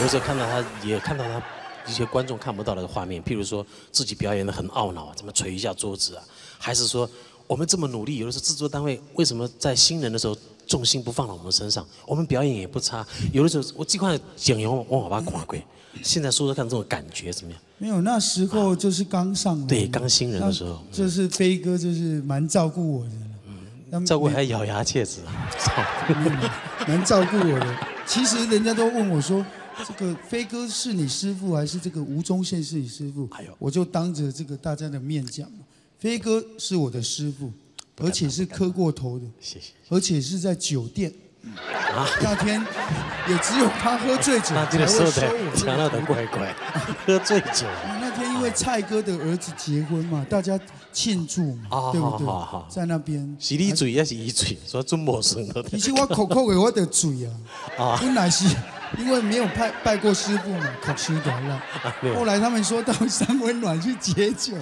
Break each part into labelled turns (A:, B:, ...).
A: 有时候看到他，也看到他一些观众看不到的画面，譬如说自己表演的很懊恼啊，怎么捶一下桌子啊，还是说我们这么努力，有的时候制作单位为什么在新人的时候重心不放到我们身上？我们表演也不差，有的时候我这块剪油我把它垮过。现在说说看，这种感觉怎么样？
B: 没有，那时候就是刚上来，
A: 对，刚新人的时候，
B: 就是飞哥就是蛮照顾我的。
A: 照顾还咬牙切齿，
B: 蛮照顾我的。其实人家都问我说，这个飞哥是你师傅还是这个吴宗宪是你师傅？我就当着这个大家的面讲，飞哥是我的师傅，而且是磕过头的，
A: 谢谢，
B: 而且是在酒店。那天也只有他喝醉酒，
A: 那这个说的讲到的怪怪，喝醉酒。
B: 那天因为蔡哥的儿子结婚嘛，大家庆祝嘛，对不对？在那边
A: 是你醉还是伊醉？说准无顺的。
B: 其实我口口的我的醉啊，本来是因为没有拜过师傅嘛，口吃的了。后来他们说到三温暖去解酒，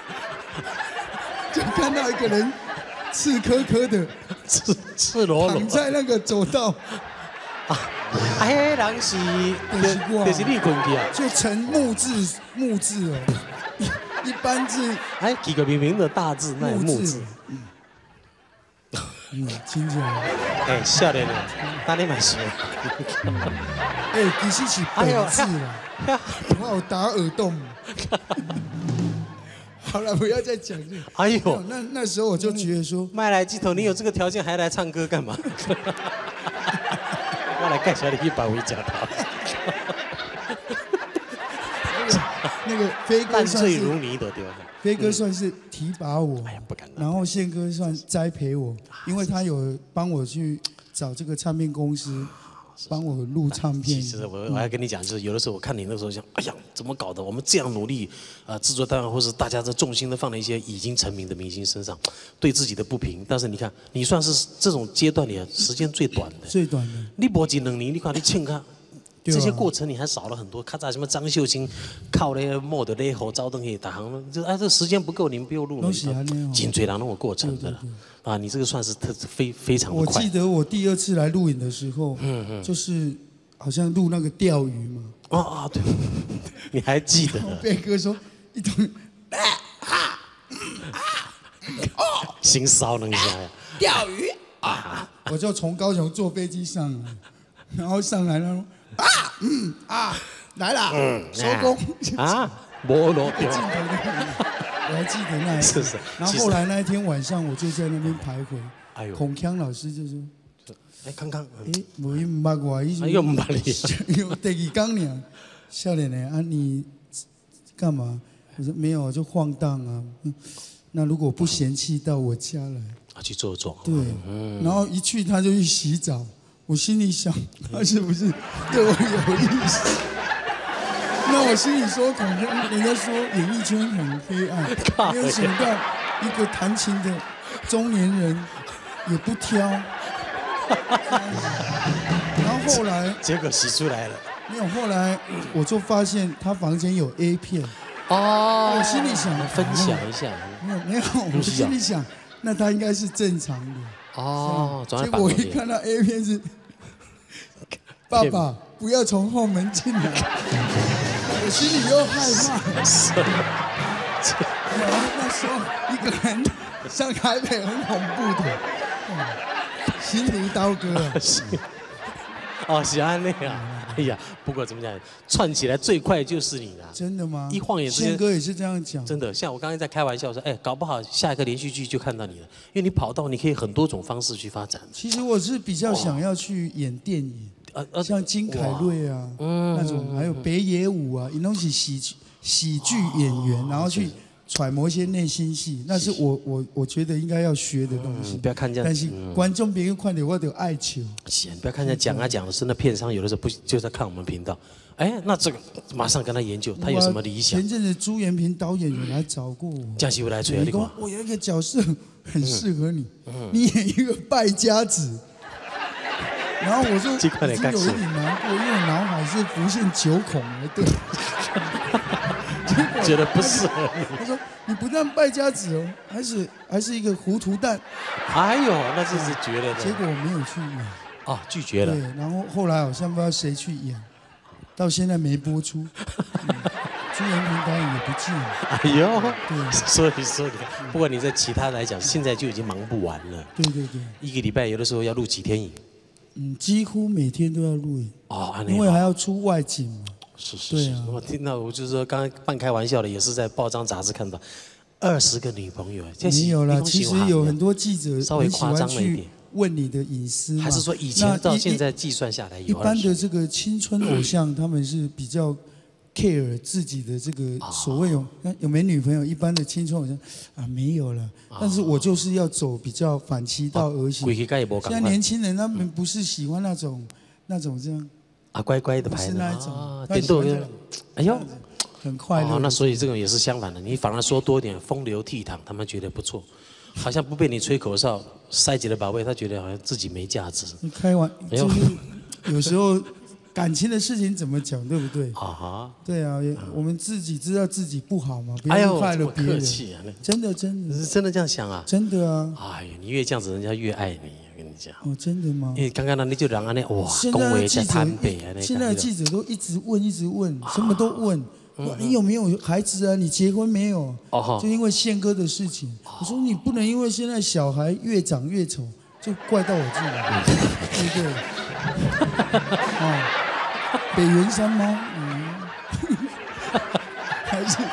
B: 就看到一个人。赤颗颗的，
A: 赤裸裸
B: 躺在那个走道。
A: 迄人是就是你困去啊？
B: 就成木字哦，一般字
A: 几个明明的大字，那木字。
B: 听起来。
A: 少年人，那你蛮熟。
B: 其实是本字啦，我有打耳洞。好了，不要再讲这个。
A: 哎呦，
B: 那时候我就觉得说，
A: 麦来鸡头，你有这个条件还来唱歌干嘛？我来介绍你去百威家头。
B: 那个飞哥
A: 算是如泥的对吧？
B: 飞哥算是提拔我，
A: 哎呀不敢。
B: 然后宪哥算栽培我，因为他有帮我去找这个唱片公司。帮我录唱片。
A: 其实我还跟你讲，就是有的时候我看你那时候想，哎呀，怎么搞的？我们这样努力，制作单位或是大家的重心都放在一些已经成名的明星身上，对自己的不平。但是你看，你算是这种阶段里时间最短的。
B: 最短的。
A: 你搏几2年，你看你欠他。这些过程你还少了很多，咔嚓什么张秀清靠那个莫的那吼招灯可以打行，就这时间不够，你们不用录了。紧追狼那种过程的了，你这个算是非常快。
B: 我记得我第2次来录影的时候，就是好像录那个钓鱼嘛。
A: 对，你还记得？
B: 贝哥说一桶
A: 心骚能下呀？
B: 钓鱼我就从高雄坐飞机上来，然后上来了。来啦，收工
A: 没落掉。
B: 我还记得那一次。然后后来那一天晚上，我就在那边徘徊。哎呦，孔锵老师就说：“
A: 康康，
B: 我又唔捌我，
A: 又唔捌你，
B: 又第2天呢。少年呢，你干嘛？我说没有，就晃荡啊。那如果不嫌弃到我家来，
A: 去坐坐。
B: 对，然后一去他就去洗澡。”我心里想，他是不是对我有意思？那我心里说，可能人家说演艺圈很黑暗，没有想到一个弹琴的中年人也不挑。然后后来
A: 结果洗出来了。
B: 没有，后来我就发现他房间有 A 片。我心里想
A: 分享一下。
B: 没有，我心里想，那他应该是正常的。结果我一看到 A 片是，爸爸不要从后门进来，我心里又害怕。那时候一个人上台北很恐怖的，心如刀割。
A: 是安那样。哎呀，不过怎么讲，串起来最快就是你了。
B: 真的吗？
A: 一晃眼之间，
B: 宪哥也是这样讲。
A: 真的，像我刚才在开玩笑说，搞不好下一个连续剧就看到你了，因为你跑道你可以很多种方式去发展。
B: 其实我是比较想要去演电影，像金凯瑞啊，那种，还有北野武啊，都是喜剧演员，然后去揣摩一些内心戏，那是我觉得应该要学的东西。
A: 不要看这样，
B: 但是观众朋友看到我的爱求。
A: 不要看人家讲的是那片商有的时候不就在看我们频道，那这个马上跟他研究，他有什么理想。
B: 前阵子朱延平导演有来找过我，
A: 江西来吹，你讲
B: 我有一个角色很适合你，你演一个败家子。然后我就已经有一点难过，因为我脑海是浮现9孔了，对。
A: 觉得不适合你。
B: 他说：“你不但败家子哦，还是一个糊涂蛋。”
A: 哎呦，那真是绝了。
B: 结果我没有去演。
A: 拒绝了。
B: 对，然后后来好像不知道谁去演。 到现在没播出。朱延平导演也不见了。
A: 哎呦，对，所以说你看，不管你在其他来讲，现在就已经忙不完了。
B: 对对对，
A: 一个礼拜有的时候要录几天影。
B: 几乎每天都要录影。因为还要出外景嘛。
A: 是。对啊。我听到，我就是说，刚刚半开玩笑的，也是在报章杂志看到，20个女朋友。
B: 没有啦，其实有很多记者
A: 稍微夸张了一点。
B: 问你的隐私吗？
A: 还是说以前到现在计算下来有？
B: 一般的这个青春偶像，他们是比较 care 自己的这个所谓有没女朋友？一般的青春偶像没有了。但是我就是要走比较反其道而行。现在年轻人他们不是喜欢那种这样
A: 乖乖的牌子，
B: 不是那种
A: 点豆，哎呦，
B: 很快乐。
A: 那所以这种也是相反的，你反而说多一点风流倜傥，他们觉得不错。好像不被你吹口哨、塞几了宝贝，他觉得好像自己没价值。
B: 开玩笑，就是有时候感情的事情怎么讲，对不对？对啊，我们自己知道自己不好嘛，不要害了别人。真的，
A: 你是真的这样想啊？
B: 真的啊！
A: 哎呀，你越这样子，人家越爱你。我跟你讲。
B: 真的吗？
A: 因为刚刚那你就让他那哇，恭维在台北啊，
B: 现在的记者都一直问，什么都问。你有没有孩子啊？你结婚没有？就因为宪哥的事情，我说你不能因为现在小孩越长越丑，就怪到我这里，对不对？北原山吗？还是？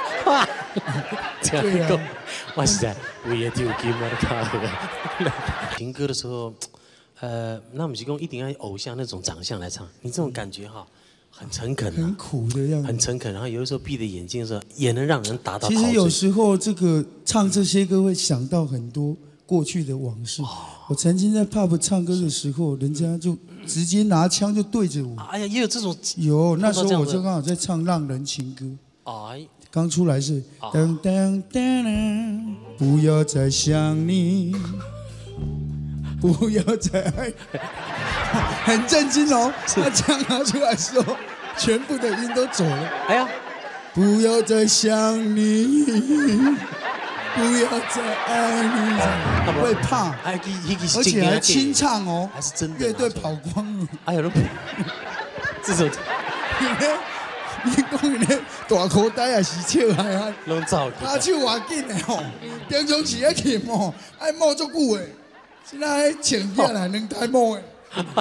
A: 对啊，哇塞，我也丢金了，卡了。情歌的时候，那我们提供一定要偶像那种长相来唱，你这种感觉哈。很诚恳，
B: 很苦的样子，
A: 很诚恳。然后有的时候闭着眼睛的时候，也能让人达到。
B: 其实有时候这个唱这些歌会想到很多过去的往事。我曾经在 pub 唱歌的时候，人家就直接拿枪就对着我。
A: 哎呀，也有这种。
B: 有，那时候我就刚好在唱《浪人情歌》。刚出来是噔噔噔噔，不要再想你，不要再爱。很震惊哦！他枪拿出来的时候，全部的音都走了。
A: 哎呀，
B: 不要再想你，不要再爱你，会怕，而且还清唱哦，
A: 还是真的。
B: 乐队跑光了。
A: 哎呀，这种，
B: 你讲呢？大口袋也是笑嗨嗨，
A: 拢走。
B: 他手偌紧的吼，平常时咧琴吼，爱摸足久的，现在请起来2台摸的。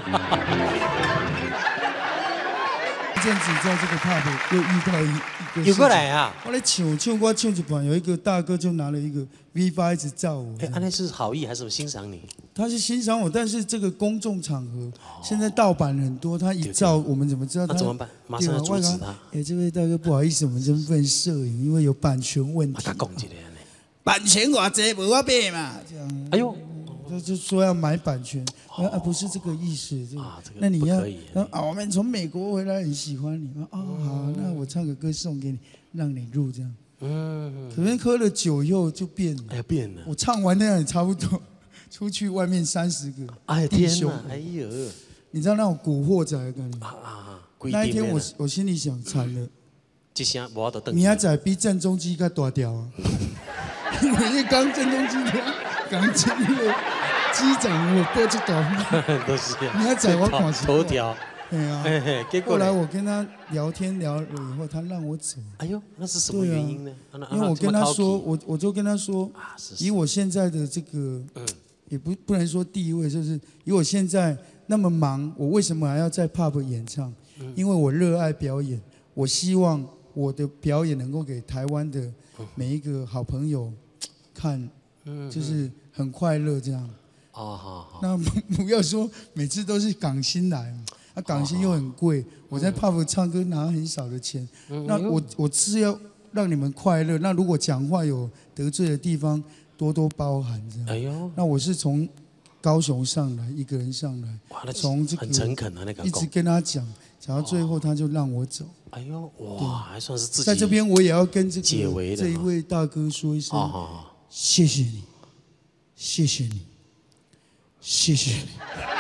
B: 一阵子在这个 pub 又遇到一个，
A: 有过来啊！
B: 我在唱一半，有一个大哥就拿了一个 V8一直照我。
A: 那是好意还是欣赏你？
B: 他是欣赏我，但是这个公众场合，现在盗版很多，他一照我们怎么知道他？
A: 那怎么办？马上要阻止他。
B: 这位大哥不好意思，我们这不能摄影，因为有版权问题。
A: 他讲一个呢？
B: 版权偌济，无我买嘛，这样。哎呦。就说要买版权，不是这个意思。那你要我们从美国回来很喜欢你好，那我唱个歌送给你，让你录这样。可能喝了酒以后就变了。
A: 哎呀，变了。
B: 我唱完那样也差不多，出去外面30个弟兄。
A: 哎呦，
B: 你知道那种古惑仔的感觉那一天我心里想惨了，
A: 这声我都等。
B: 明仔载比郑中基更大条啊，因为刚郑中基刚进入。机长，我过去懂，
A: 都是这样。
B: 你还在我看
A: 头条，
B: 对啊。后来我跟他聊天聊了以后，他让我走。
A: 哎呦，那是什么原因呢？
B: 因为我跟他说，我就跟他说，以我现在的这个，也不能说地位，就是以我现在那么忙，我为什么还要在 pub 演唱？因为我热爱表演，我希望我的表演能够给台湾的每一个好朋友看，就是很快乐这样。那不要说每次都是港星来，港星又很贵，我在 pub 唱歌拿很少的钱，那我是要让你们快乐。那如果讲话有得罪的地方，多多包涵这样。哎呦，那我是从高雄上来，一个人上来，从这个
A: 很诚恳的那个，
B: 一直跟他讲到最后他就让我走。
A: 哎呦，哇，还算是自己。
B: 在这边我也要跟这一位大哥说一声，谢谢你，谢谢你。谢谢你，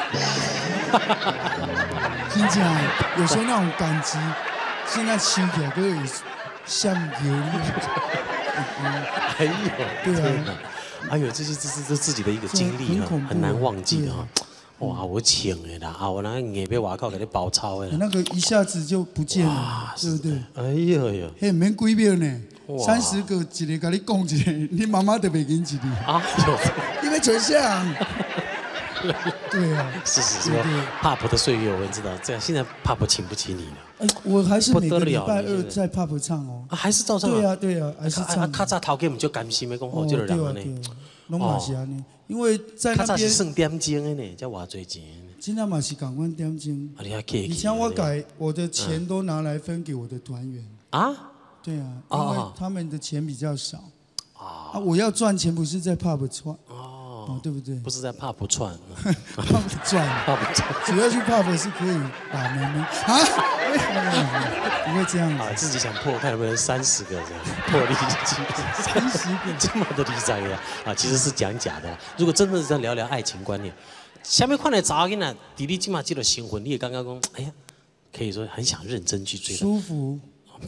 B: 真正有时候那种感激，现在想起来都有像油一样。
A: 哎呦，
B: 对啊，
A: 哎呦，这是自己的一个经历啊，很难忘记的哈。 哇，我请的啦，啊，我那硬被外口给你包抄的。
B: 那个一下子就不见了，对不对？
A: 哎呦呦，
B: 嘿，免几秒呢，30个一个跟你讲一个，你妈妈都袂跟一个。啊，因为全像。对啊，
A: 是，pub 的岁月我们知道，这样现在 pub 请不起你了。
B: 哎，我还是每个礼拜2在 pub 唱哦。
A: 啊，还是照唱。
B: 对啊，还是唱。
A: 较早头家唔就甘心的讲好，这个人呢。
B: 拢嘛是安尼，因为在那边。较早是
A: 算点钟的呢，才偌侪钱。
B: 现在嘛是共阮点钟。以前我的钱都拿来分给我的团员。啊？对啊，因为他们的钱比较少。啊，我要赚钱不是在 pub 赚。哦，对不对？
A: 不是在 pub 串
B: ，pub 赚，主要去 pub 是可以打妹妹啊？为什么不会这样子？
A: 啊，自己想破，看有没有30个这样破例
B: 30个
A: 这么的理财的啊，其实是讲假的。如果真的是在聊聊爱情观念，下面看来查囡仔，弟弟起码记得新婚，你也刚刚讲，哎呀，可以说很想认真去追。
B: 舒服。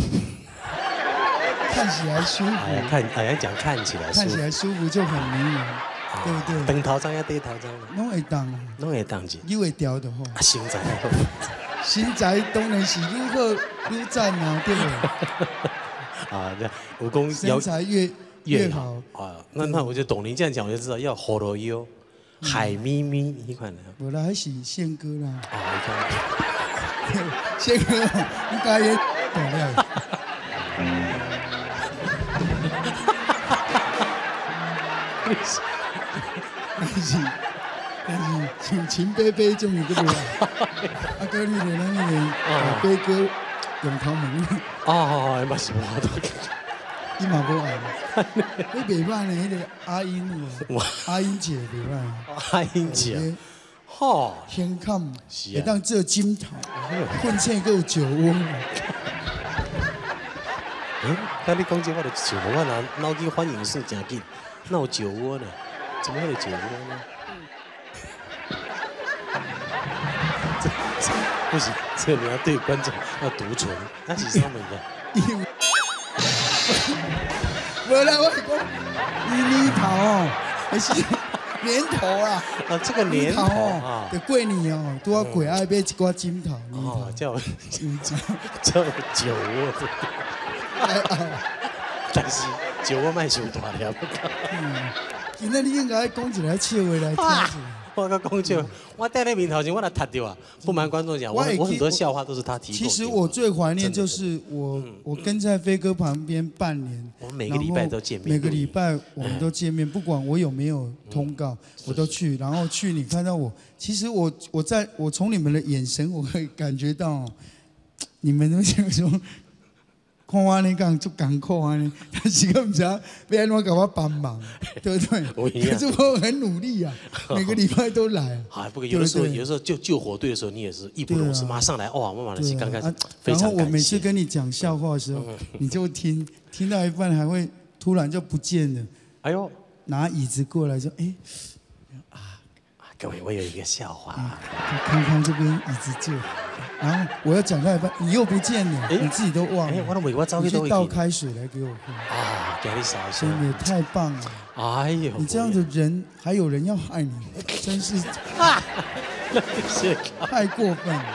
B: 看起来舒服。
A: 哎呀，讲看起来。
B: 看起来舒服就很迷人。对不对？
A: 长头章也短头章啦，
B: 拢会当啊，
A: 拢会当起，
B: 你会调的吼。
A: 啊，身材好，
B: 身材当然是愈好愈赞啊，对不对？
A: 啊，那武功
B: 身材越好
A: 啊，那我就懂您这样讲，我就知道要火罗优、海咪咪一款的。
B: 我来还是宪哥啦。
A: 啊，你看，
B: 宪哥，你该也懂了。但是像秦伯伯这种对不对？啊，哥你的那个伯哥用头毛。
A: 哦，嘛是我都。
B: 你嘛无爱嘛？你袂歹呢，迄个阿英哦，阿英姐袂歹。
A: 阿英姐，吼，
B: 香港会当做金头，混青还有酒窝。
A: 那你讲这我就想，我脑筋反应速真紧，哪有酒窝呢？怎么会有酒窝呢？不行，这个你要对观众要独存，那是什么的？
B: 无啦，我是讲年头哦，还是年头啊？
A: 啊，这个年头啊，
B: 就过年哦，拄好过爱买一寡金头。
A: 哦，叫酒窝。但是酒窝卖伤大了。
B: 今仔你应该讲一个笑话来听。
A: 我讲笑，我戴在面头前，我来踢掉啊！不瞒观众讲，我很多笑话都是他提供。
B: 其实我最怀念就是我跟在飞哥旁边半年，
A: 我们每个礼拜都见面，
B: 每个礼拜我们都见面，不管我有没有通告，我都去。然后去你看到我，其实我从你们的眼神，我可以感觉到你们都想说。看我你讲就艰苦啊呢，但是我唔知要安怎给我帮忙，对不对？可是我很努力啊，每个礼拜都来。
A: 啊，不过有的时候救火队的时候，你也是义不容辞，马上来哇！妈妈的心刚开始非常感谢。
B: 然后我每次跟你讲笑话的时候，你就听到一半还会突然就不见了。哎呦，拿椅子过来说，哎，
A: 各位，我有一个笑话。
B: 看看这边椅子坐。然后我要讲到一半，你又不见了，你自己都忘了。你去倒开水来给我喝。
A: 啊，给你扫一下。
B: 真的太棒了！哎呦，你这样的人还有人要害你，真是太过分了。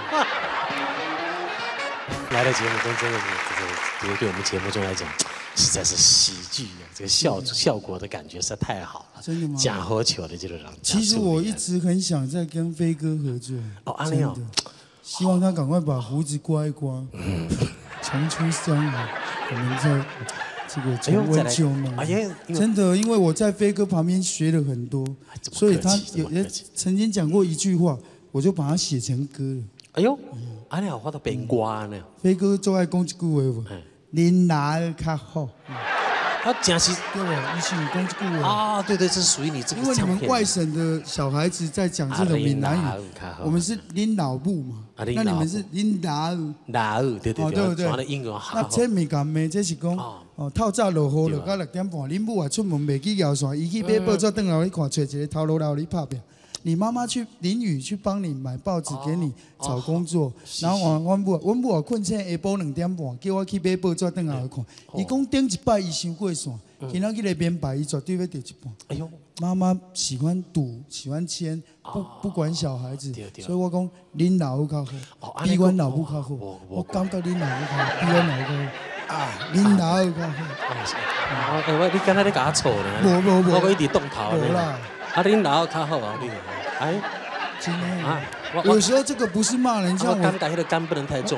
A: 来到节目中，真的是这个对我们节目中来讲，实在是喜剧啊！这个效果的感觉实在太好了。
B: 真的吗？
A: 假和球的这个人。
B: 其实我一直很想再跟飞哥合作。
A: 哦，阿亮哦。
B: 希望他赶快把胡子刮一刮，重出江湖。我们在这个重温旧梦。真的，因为我在飞哥旁边学了很多，所以他曾经讲过一句话，我就把它写成歌了。
A: 哎呦，阿亮画到变瓜呢。
B: 飞哥最爱讲一句话，恁哪较好。
A: 他讲是
B: 对吧？一起讲这句
A: 啊，对，这是属于你这个。
B: 因为你们外省的小孩子在讲这种闽南语，我们是恁老母嘛，那你们是恁老
A: 对，对不对？
B: 那这闽南的这是讲透早落雨落到6点半，恁母啊出门袂去摇伞，伊去买报纸转来，你看找一个头路老你拍拼， 你妈妈去淋雨去帮你买报纸给你找工作，然后阮母困醒下晡2点半，叫我去买报纸转来看。伊讲顶一摆伊伤过线，今仔日来编排，伊绝对要得一半。哎呦，妈妈喜欢赌，喜欢签，不管小孩子，所以我讲恁老母较好，比阮老母较好。我感觉恁老母较好，比阮老母较好。啊，恁老母较好。
A: 你刚才在甲我错呢？
B: 无，
A: 我一直动头呢。
B: 啦。
A: 恁老母较好啊，哎。
B: 真的啊，有时候这个不是骂人，像
A: 我感觉那个肝不能太重，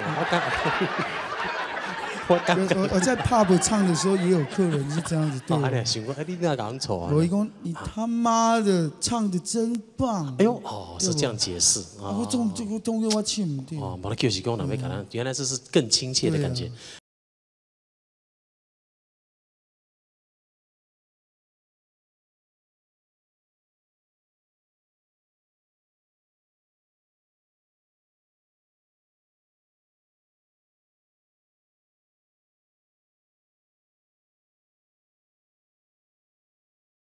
B: 我在 pub 唱的时候也有客人是这样子对我。
A: 你那讲错啊！
B: 我一讲你他妈的唱的真棒！
A: 哎呦，是这样解释啊。
B: 我总我唱唔对。
A: 哦，冇得叫是讲那边可能原来这是更亲切的感觉。